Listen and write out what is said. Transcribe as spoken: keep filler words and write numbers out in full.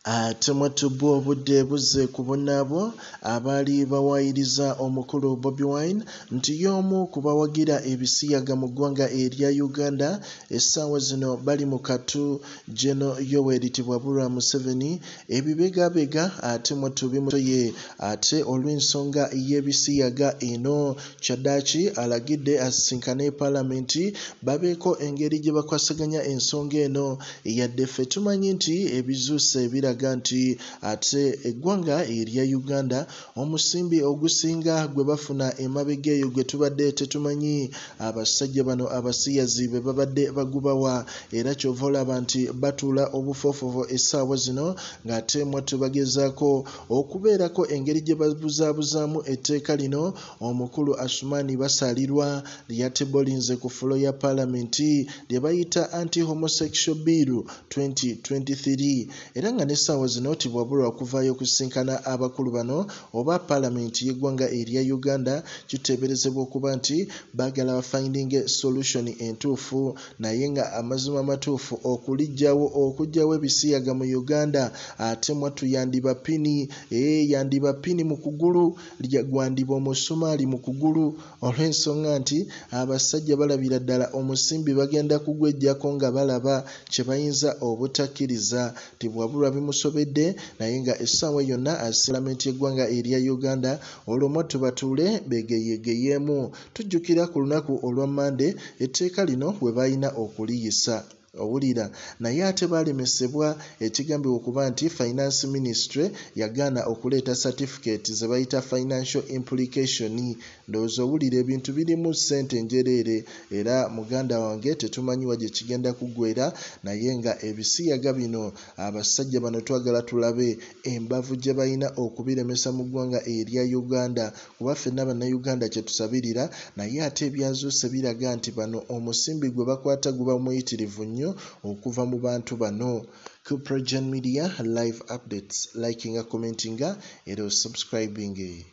ate mwatubwa obudde buzze ku bunnaabo abaali bawaayiriza omukulu Bobi Wine nti y'omu ku bawagira ebisiyaga mu ggwanga erya Uganda essaawa zino bali mu katu Geno Yoweri Museveni ebibegabega ate mwatubimutoye ate olw'ensonga y'ebisiyaga eno Kyaddaaki alagidde asisinkane Paalamenti babeeko engeri gye bakwasaganya ensonga eno yadde ffe tumanyi nti ebizuuse ebira ganti ate eggwanga erya Uganda omusimbi ogusinga gwe bafuna emabega eyo gwe tubadde tetumanyi abasajja bano Abasiyazi be babadde bagubawa era kyova olaba nti batuula obufoofofo essaawa zino ng'ate mwattu bagezaako okubeerako engeri gye babuzaabuzaamu etteeka lino omukulu Asumani basaalirwa lyatebolinze ku fulo ya Paalamenti lye bayita anti-homosexual bill twenty twenty-three era nga n'essaawa zino tibwabulwa okuvaayo kusinkana abakulu bano oba Paalamenti y'eggwanga erya Uganda kiteeberezebwa okuba nti baagala bafinding solution entuufu naye nga amazima amatuufu okulijjawo okuggyawo ebisiyaga mu Uganda ate mwattu yandiba pini ee yandiba pini mu kugulu gwandiba omusumaali mu kugulu olw'ensonga nti abasajja balabira ddala omusimbi bagenda kugwejjako nga balaba kye bayinza obutakkiriza tibwabulwa bimusobedde naye nga essaawa yonna Paalamenti y'eggwanga erya Uganda olwo mwattu batuule begeyegeyeemu tujjukira ku lunaku olwa Mande etteeka lino we balina okuliyisa owulira naye ate baalemesebwa ekigambibwa okuba nti Finance Ministry yagaana okuleeta certificate ze bayita financial implication ndowooza owulira ebintu birimu ssente njereere era muganda wange tetumanyiwa gye kigenda kuggweera naye nga ebisiyaga bino abasajja bano twagala tulabe embavu gye balina okubiremesa mu ggwanga erya Uganda kuba ffenna bannayuganda kye tusabirira naye ate ebyazuuse biraga nti bano omusimbi gwe bakwata guba muyitirivu nnyo okuva mu bantu bano. Ku PROJOURN Media live updates likinga commentinga era subscribing.